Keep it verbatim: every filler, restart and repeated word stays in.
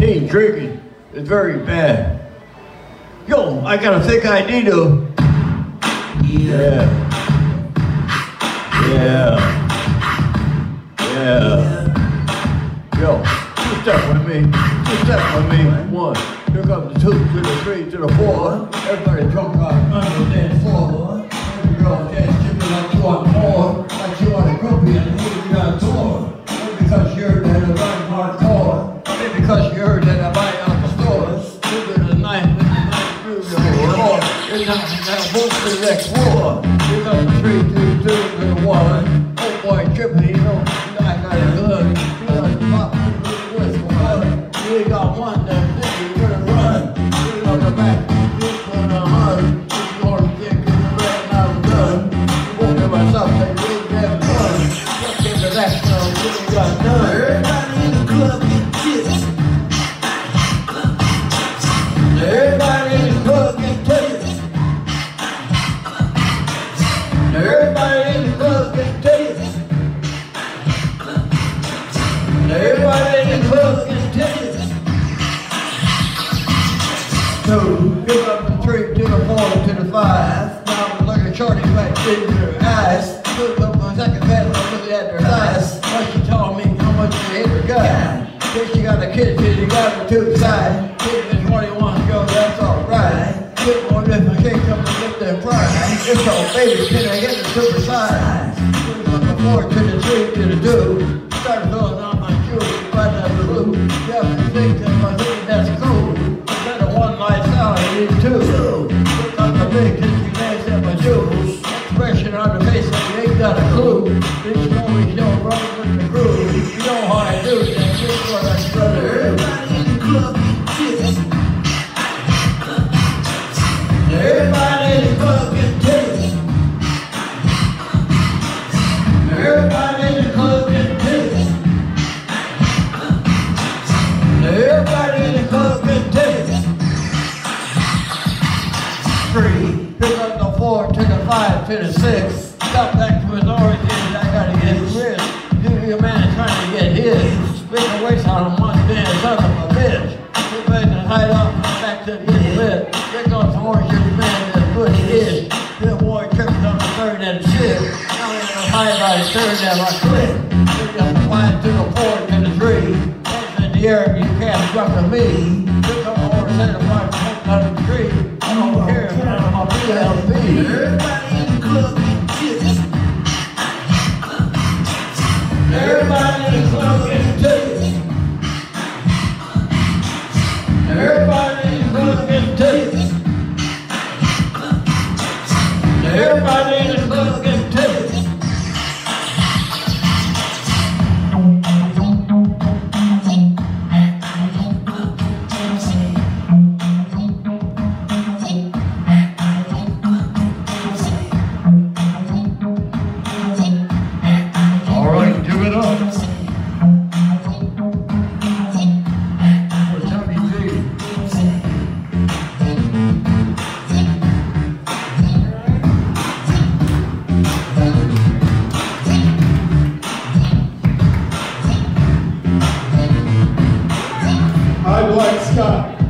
teen drinking is very bad. Yo, I got a thick I D though. Yeah. Yeah. Yeah. Yo, two step with me. Two step with me. One. Here comes the two to the three to the four. Everybody drunk out under the dance floor. Every girl dance to me like you want more. Like you want a groupie and here you got a tour. Maybe because you heard that I run hardcore. Maybe because you heard that I buy out the stores. Maybe the knife with the knife through the floor. It's not that both to the next war. Here comes the three to the two to the one. Oh boy, tripping, you know, I got a gun. You got the pop, you got the gun. You ain't got one that thing, you gonna run. You on the back, you gonna hunt. You gonna get good and I'm done. You won't give myself that you ain't never done. Just get the next one, you ain't got done. Everybody in the club get tips. Everybody in the club get tips. Everybody in the club get tips. Everybody in the club get tips. Two, give up the three to the four to the five. Now I'm looking shorty right into her eyes. Put up my second bed, I'm looking at her thighs. Why she told me how much she hate her guy. If she got a kid, she got her two side. Kid is twenty-one, girl, that's alright. Get more if I can't come and get that pride. It's all baby, can I get the super size? From the four to the three to the two. Start filling out my shoes, right out the blue. Yeah, I think that my thing, that's cool. Instead of one lifestyle, I need two. Look on the big, cause you dance at my shoes. Expression on the face, like you ain't got a clue. This always don't run with the groove. You know how I do it, that's just what I try to do. Everybody in the club get tips. Everybody in the club get tips. Everybody in the club get tips. Everybody in the club get tips. Three, pick up the four to the five to the six. Stop back to his origins, I gotta get rich. You your man trying to get his. Spin the waist on him one day, son of a bitch. You better hide up and back to get lit. Here goes the orange man, that's good he is. This boy tripped on the third and shit. Now he's gonna hide by the third and my clip. Pick up the five to the four to the three. Hands in the air, you can't jump to me. Pick up the horse and the five to the tree. I don't care if I'm a B L B. Everybody in the club get tips. Everybody in the club get tips. Everybody in the club get tips. Everybody in the club get tips. All right, give it up. I like Scott.